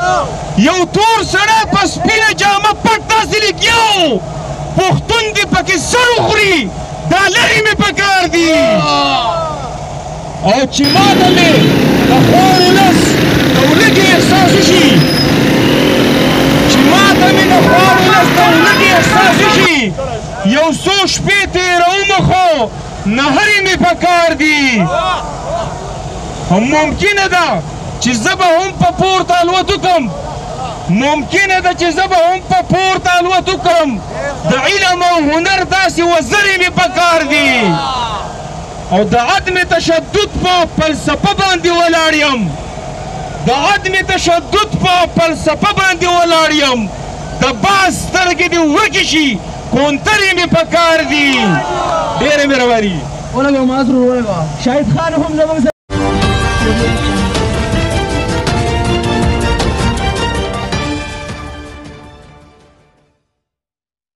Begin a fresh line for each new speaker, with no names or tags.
یو تور سړی په سپینه جامه پټ داسې لګیا و پښتون دې پکې سر وخوري دا لرې مې پکار دي او چې ما ته مې د خوار ولس د ولږې احساس وشي چې ما ته مې د خوار ولس د ولږې احساس وشي یو څو شپې تېرومه خو نهرې مې پکار دي ممکنه ده چې زه به هم په پورته الوت وکړم ممکنه ده چې زه به هم په پورته الوت وکړم د علم او هنر داسې وزرې مې پکار دي او د عدم تشدد په فلسفه باندې ولاړ یم د عدم تشدد په فلسفه باندې ولاړ یم د باز سترګې دې ورکې شي کونترې مې پکار دي ډېره مهرباني
ولګه معذور ولګه شاهد خان هم زموږ